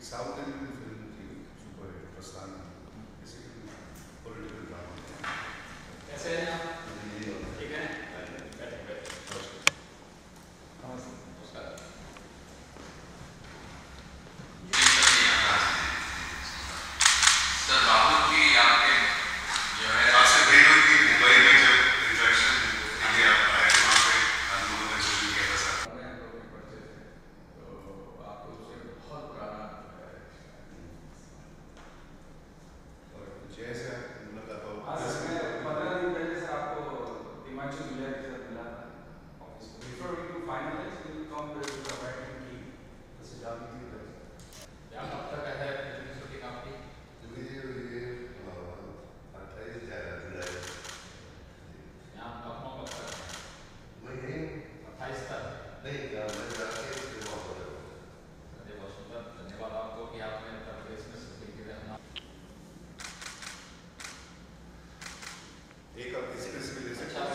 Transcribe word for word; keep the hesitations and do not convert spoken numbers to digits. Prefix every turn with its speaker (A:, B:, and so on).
A: South Indian film थी, super hit, Prasthaan, basically political drama.
B: कैसे हैं आप? ठीक है, बैठे बैठे। नमस्कार।
C: सर राहुल की आपके जो है आपसे भेंट हुई थी मुंबई में, जब इंट्रोडक्शन के लिए आप आए थे वहाँ पे, अनुभव में शुरू किया था सर।
B: हमें हम लोग के परिचय थे, तो आप लोग से बहुत पुराना है।
A: और जैसे आप मुलाकात हो,
B: हाँ सर, मैं पंद्रह दिन पहले सर आपको हिमाचल जिला के साथ मिला था ऑफिस में। Before we do finalize we will come with the writing की जैसे जाती थी वैसे। क्या कब तक है फिल्म शूटिंग आपकी?
A: ये अट्ठाईस जुलाई
B: यहाँ लखनऊ कब तक?
A: महीने
B: अट्ठाईस तक।
A: नहीं, मैं जाके फिर वापस आ जाऊँगा।
B: अरे बहुत सुंदर, धन्यवाद आपको कि आपने प्रेस में शूटिंग के लिए अपना
A: एक आप किसी किसी में ले सकते
B: अच्छा